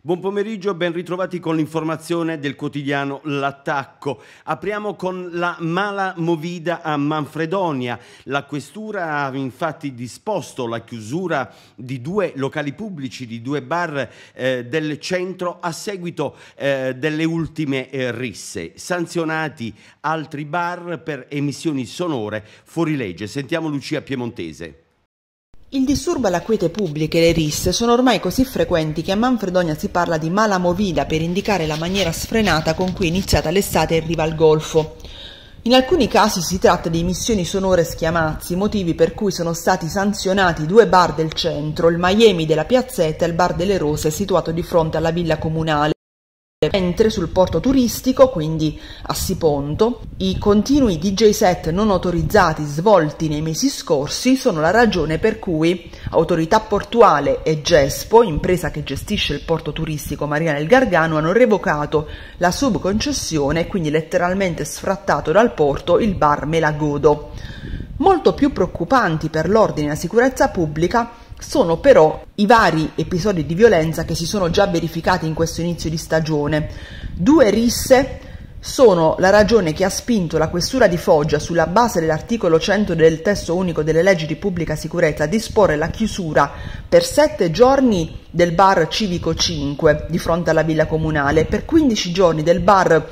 Buon pomeriggio, ben ritrovati con l'informazione del quotidiano L'Attacco. Apriamo con la mala movida a Manfredonia. La questura ha infatti disposto la chiusura di 2 locali pubblici, di 2 bar del centro a seguito delle ultime risse. Sanzionati altri bar per emissioni sonore fuori legge. Sentiamo Lucia Piemontese. Il disturbo alla quiete pubblica e le risse sono ormai così frequenti che a Manfredonia si parla di mala movida per indicare la maniera sfrenata con cui è iniziata l'estate in riva al Golfo. In alcuni casi si tratta di emissioni sonore schiamazzi, motivi per cui sono stati sanzionati 2 bar del centro, il Miami della Piazzetta e il Bar delle Rose situato di fronte alla villa comunale. Mentre sul porto turistico, quindi a Siponto, i continui DJ set non autorizzati svolti nei mesi scorsi sono la ragione per cui Autorità Portuale e Gespo, impresa che gestisce il porto turistico Marina del Gargano, hanno revocato la subconcessione e quindi letteralmente sfrattato dal porto il bar Me la Godo. Molto più preoccupanti per l'ordine e la sicurezza pubblica sono però i vari episodi di violenza che si sono già verificati in questo inizio di stagione. 2 risse sono la ragione che ha spinto la questura di Foggia, sulla base dell'articolo 100 del testo unico delle leggi di pubblica sicurezza, a disporre la chiusura per 7 giorni del bar Civico 5 di fronte alla villa comunale, per 15 giorni del bar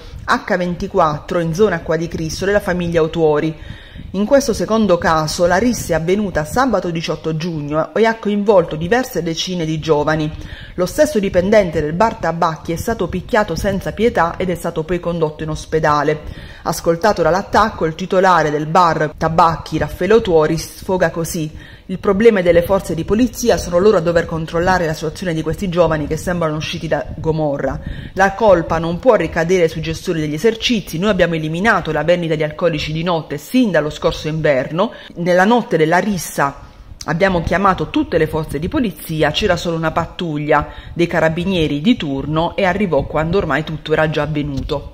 H24 in zona Acqua di Cristo della famiglia Autuori. In questo secondo caso la rissa è avvenuta sabato 18 giugno e ha coinvolto diverse decine di giovani. Lo stesso dipendente del bar Tabacchi è stato picchiato senza pietà ed è stato poi condotto in ospedale. Ascoltato dall'attacco, il titolare del bar Tabacchi, Raffaele Autuori, sfoga così: il problema delle forze di polizia, sono loro a dover controllare la situazione di questi giovani che sembrano usciti da Gomorra. La colpa non può ricadere sui gestori degli esercizi. Noi abbiamo eliminato la vendita di alcolici di notte sin dallo scorso inverno. Nella notte della rissa abbiamo chiamato tutte le forze di polizia, c'era solo una pattuglia dei carabinieri di turno e arrivò quando ormai tutto era già avvenuto.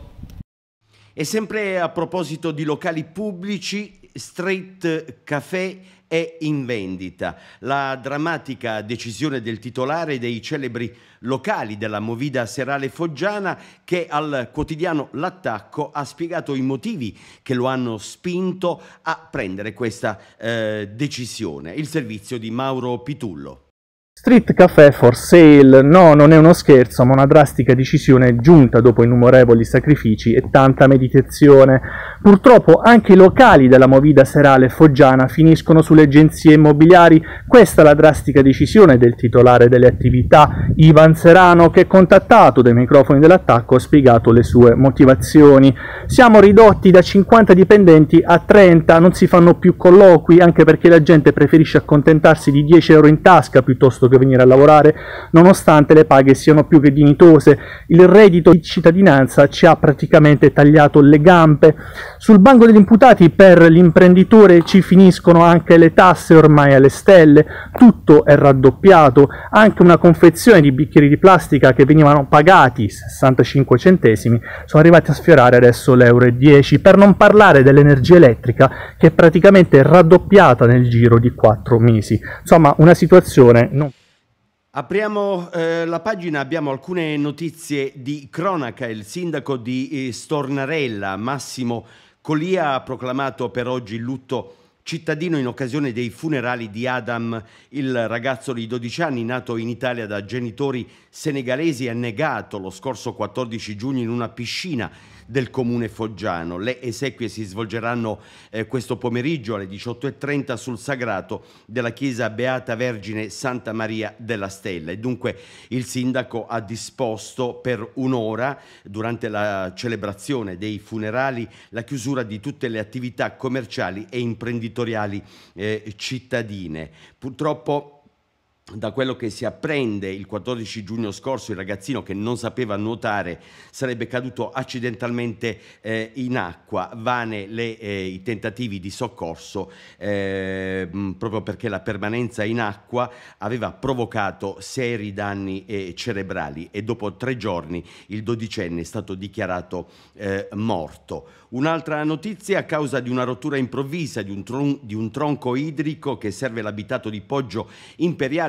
E sempre a proposito di locali pubblici, Street Café è in vendita. La drammatica decisione del titolare dei celebri locali della movida serale foggiana, che al quotidiano L'Attacco ha spiegato i motivi che lo hanno spinto a prendere questa decisione. Il servizio di Mauro Pitullo. Street Café for sale, no, non è uno scherzo, ma una drastica decisione giunta dopo innumerevoli sacrifici e tanta meditazione. Purtroppo anche i locali della movida serale foggiana finiscono sulle agenzie immobiliari. Questa è la drastica decisione del titolare delle attività, Ivan Serano, che, contattato dai microfoni dell'Attacco, ha spiegato le sue motivazioni. Siamo ridotti da 50 dipendenti a 30, non si fanno più colloqui, anche perché la gente preferisce accontentarsi di 10 euro in tasca piuttosto che venire a lavorare, nonostante le paghe siano più che dignitose. Il reddito di cittadinanza ci ha praticamente tagliato le gambe. Sul banco degli imputati per l'imprenditore ci finiscono anche le tasse ormai alle stelle, tutto è raddoppiato, anche una confezione di bicchieri di plastica che venivano pagati 65 centesimi sono arrivati a sfiorare adesso l'1,10 €, per non parlare dell'energia elettrica che è praticamente raddoppiata nel giro di 4 mesi. Insomma, una situazione non... Apriamo la pagina, abbiamo alcune notizie di cronaca. Il sindaco di Stornarella, Massimo Colia, ha proclamato per oggi il lutto cittadino in occasione dei funerali di Adam, il ragazzo di 12 anni nato in Italia da genitori senegalesi e annegato lo scorso 14 giugno in una piscina del comune foggiano. Le esequie si svolgeranno questo pomeriggio alle 18:30 sul sagrato della chiesa Beata Vergine Santa Maria della Stella, e dunque il sindaco ha disposto per un'ora, durante la celebrazione dei funerali, la chiusura di tutte le attività commerciali e imprenditoriali cittadine. Purtroppo, da quello che si apprende, il 14 giugno scorso il ragazzino, che non sapeva nuotare, sarebbe caduto accidentalmente in acqua. Vane i tentativi di soccorso proprio perché la permanenza in acqua aveva provocato seri danni cerebrali, e dopo 3 giorni il 12enne è stato dichiarato morto. Un'altra notizia: a causa di una rottura improvvisa di un tronco idrico che serve l'abitato di Poggio Imperiale,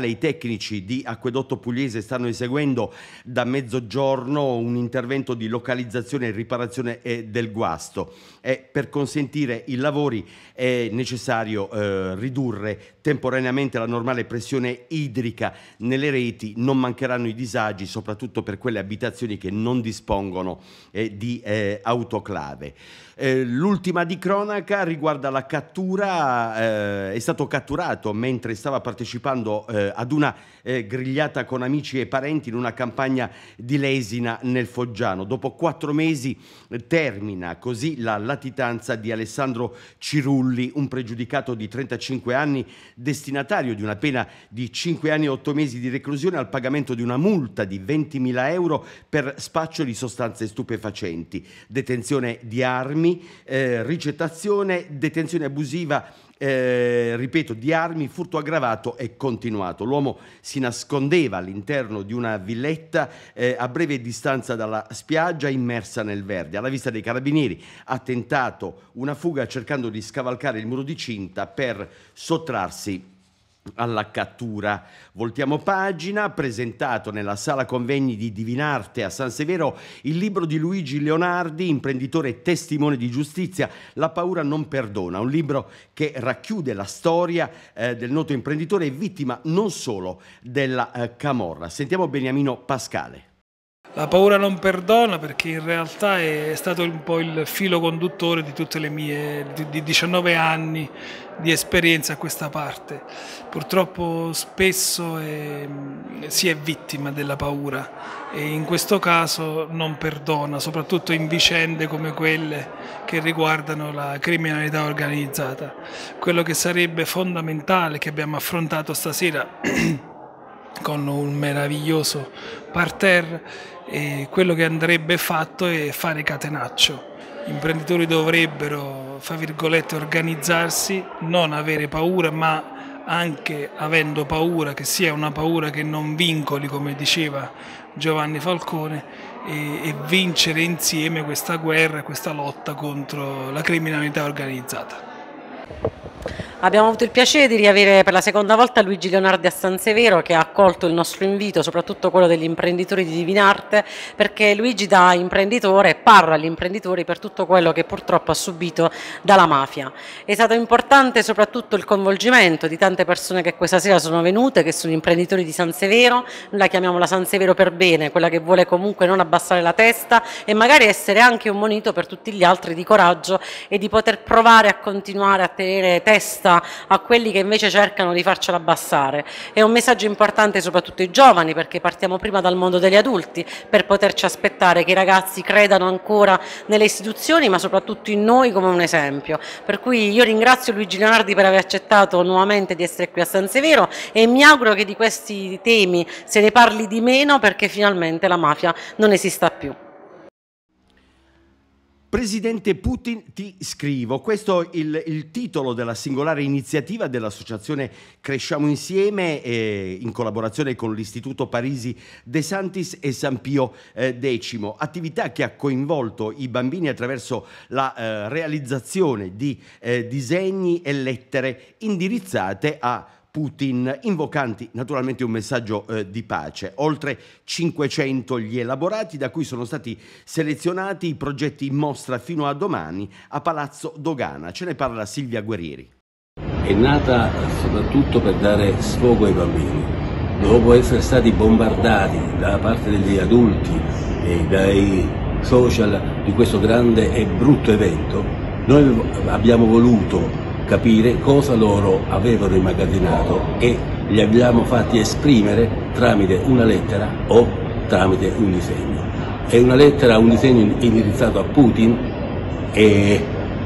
i tecnici di Acquedotto Pugliese stanno eseguendo da mezzogiorno un intervento di localizzazione e riparazione del guasto, e per consentire i lavori è necessario ridurre temporaneamente la normale pressione idrica nelle reti. Non mancheranno i disagi, soprattutto per quelle abitazioni che non dispongono di autoclave. L'ultima di cronaca riguarda la cattura. È stato catturato mentre stava partecipando ad una grigliata con amici e parenti in una campagna di Lesina nel Foggiano. Dopo 4 mesi termina così la latitanza di Alessandro Cirulli, un pregiudicato di 35 anni, destinatario di una pena di 5 anni e 8 mesi di reclusione al pagamento di una multa di 20.000 euro per spaccio di sostanze stupefacenti, detenzione di armi, ricettazione, detenzione abusiva, ripeto, di armi, furto aggravato e continuato. L'uomo si nascondeva all'interno di una villetta a breve distanza dalla spiaggia, immersa nel verde. Alla vista dei carabinieri ha tentato una fuga cercando di scavalcare il muro di cinta per sottrarsi alla cattura. Voltiamo pagina. Presentato nella sala convegni di Divinarte a San Severo il libro di Luigi Leonardi, imprenditore e testimone di giustizia, La paura non perdona, un libro che racchiude la storia del noto imprenditore e vittima non solo della camorra. Sentiamo Beniamino Pascale. La paura non perdona, perché in realtà è stato un po' il filo conduttore di tutte le mie di 19 anni di esperienza a questa parte. Purtroppo spesso si è vittima della paura e in questo caso non perdona, soprattutto in vicende come quelle che riguardano la criminalità organizzata. Quello che sarebbe fondamentale, che abbiamo affrontato stasera con un meraviglioso parterre, e quello che andrebbe fatto è fare catenaccio. Gli imprenditori dovrebbero, fra virgolette, organizzarsi, non avere paura, ma anche avendo paura, che sia una paura che non vincoli, come diceva Giovanni Falcone, e vincere insieme questa guerra, questa lotta contro la criminalità organizzata. Abbiamo avuto il piacere di riavere per la seconda volta Luigi Leonardi a San Severo, che ha accolto il nostro invito, soprattutto quello degli imprenditori di Divinarte, perché Luigi da imprenditore parla agli imprenditori per tutto quello che purtroppo ha subito dalla mafia. È stato importante soprattutto il coinvolgimento di tante persone che questa sera sono venute, che sono imprenditori di San Severo. Noi la chiamiamo la San Severo per bene, quella che vuole comunque non abbassare la testa e magari essere anche un monito per tutti gli altri di coraggio e di poter provare a continuare a tenere testa a quelli che invece cercano di farcela abbassare. È un messaggio importante soprattutto ai giovani, perché partiamo prima dal mondo degli adulti per poterci aspettare che i ragazzi credano ancora nelle istituzioni, ma soprattutto in noi come un esempio. Per cui io ringrazio Luigi Leonardi per aver accettato nuovamente di essere qui a San Severo e mi auguro che di questi temi se ne parli di meno, perché finalmente la mafia non esista più. Presidente Putin, ti scrivo. Questo è il titolo della singolare iniziativa dell'associazione Cresciamo Insieme, in collaborazione con l'Istituto Parisi De Santis e San Pio X. Attività che ha coinvolto i bambini attraverso la realizzazione di disegni e lettere indirizzate a Putin, invocanti naturalmente un messaggio di pace. Oltre 500 gli elaborati, da cui sono stati selezionati i progetti in mostra fino a domani a Palazzo Dogana. Ce ne parla Silvia Guerrieri. È nata soprattutto per dare sfogo ai bambini. Dopo essere stati bombardati da parte degli adulti e dai social di questo grande e brutto evento, noi abbiamo voluto capire cosa loro avevano immagazzinato e li abbiamo fatti esprimere tramite una lettera o tramite un disegno. È una lettera, un disegno indirizzato a Putin e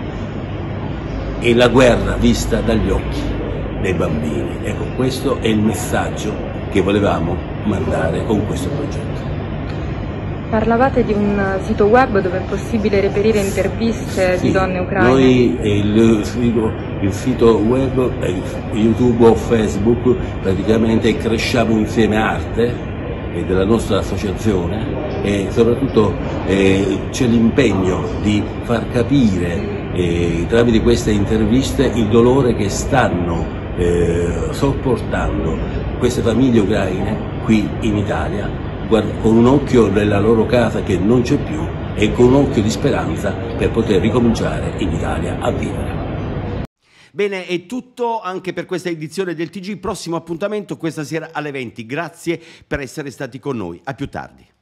la guerra vista dagli occhi dei bambini. Ecco, questo è il messaggio che volevamo mandare con questo progetto. Parlavate di un sito web dove è possibile reperire interviste di donne ucraine. Noi il sito web, YouTube o Facebook, praticamente Cresciamo Insieme Arte, è della nostra associazione, e soprattutto c'è l'impegno di far capire tramite queste interviste il dolore che stanno sopportando queste famiglie ucraine qui in Italia, con un occhio nella loro casa che non c'è più e con un occhio di speranza per poter ricominciare in Italia a vivere. Bene, è tutto anche per questa edizione del TG. Prossimo appuntamento questa sera alle 20. Grazie per essere stati con noi. A più tardi.